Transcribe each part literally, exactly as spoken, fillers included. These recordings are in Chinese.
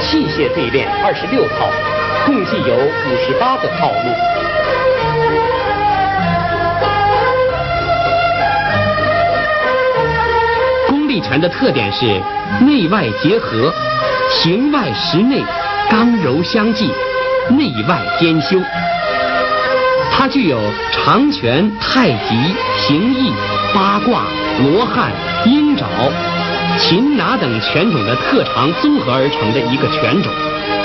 器械对练二十六套，共计有五十八个套路。功力拳的特点是内外结合，形外实内，刚柔相济，内外兼修。它具有长拳、太极、形意、八卦、罗汉、阴爪、擒拿等拳种的特长综合而成的一个拳种。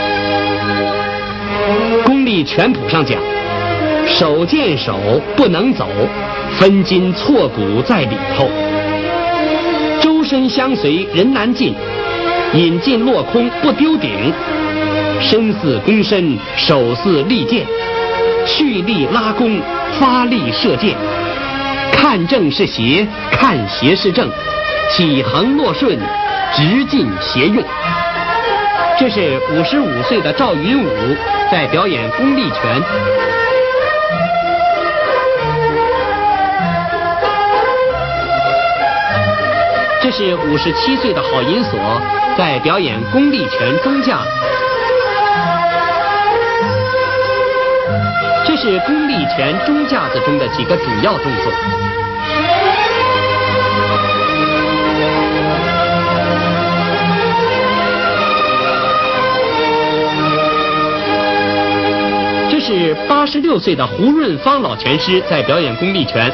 功力拳谱上讲，手见手不能走，分筋错骨在里头。周身相随人难进，引进落空不丢顶。身似弓身，手似利剑，蓄力拉弓，发力射箭。看正是邪，看邪是正，起横落顺，直进斜用。这是五十五岁的赵云武在表演功力拳。这是五十七岁的郝银锁在表演功力拳中架。这是功力拳中架子中的几个主要动作。这是八十六岁的胡润芳老拳师在表演功力拳。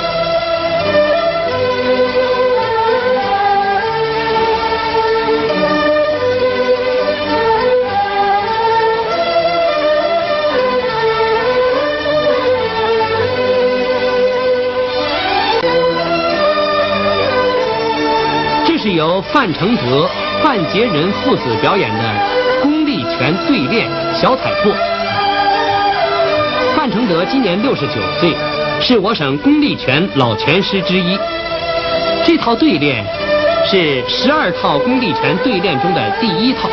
是由范承德、范杰仁父子表演的功力拳对练小踩破。范承德今年六十九岁，是我省功力拳老拳师之一。这套对练是十二套功力拳对练中的第一套。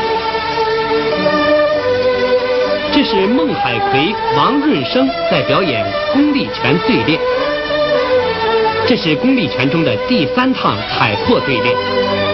这是孟海奎、王润生在表演功力拳对练。这是功力拳中的第三趟踩破对练。